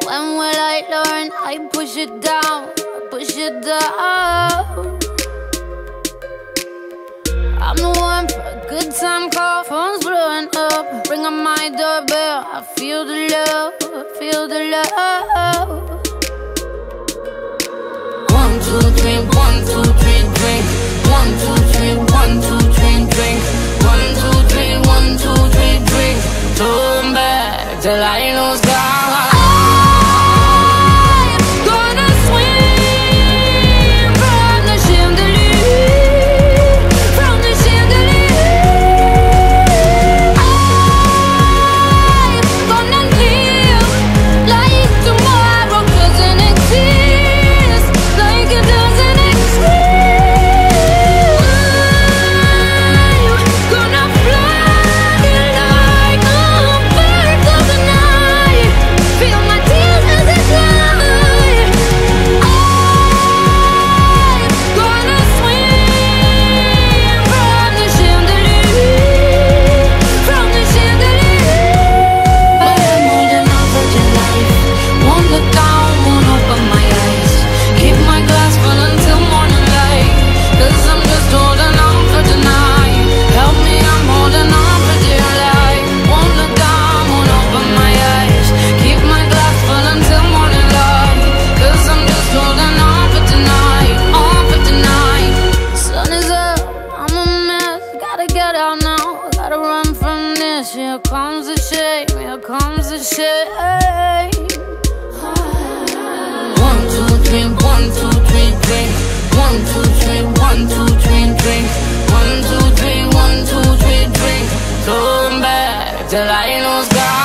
When will I learn? I push it down, push it down. I'm the one for a good time call. Phone's blowing up, ring on my doorbell. I feel the love, feel the love. 1, 2, 3, 1, 2, 3, drink. 1, 2, 3, 1, 2, 3, drink. 1, 2, 3, 1, 2, 3, drink. Turn back till I lose God. Here comes the shame, here comes the shame. 1, 2, 3, 1, 2, 3, drink. 1, 2, 3, 1, 2, 3, drink. 1, 2, 3, 1, 2, 3, drink. Turn back till I lose God.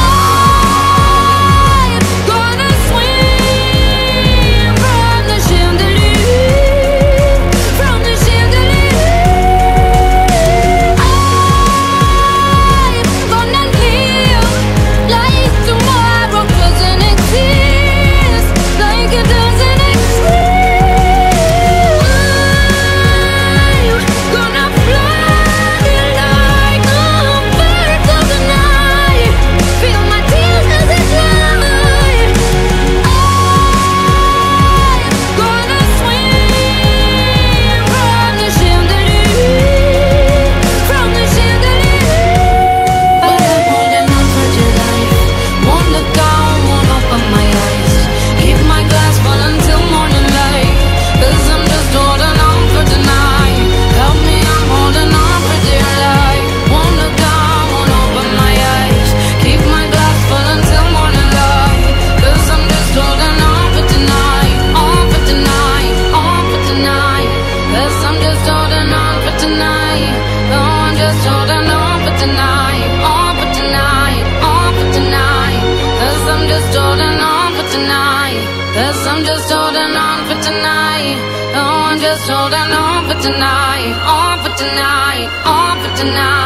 Cause I'm just holding on for tonight. Oh, I'm just holding on for tonight. On for tonight, on for tonight.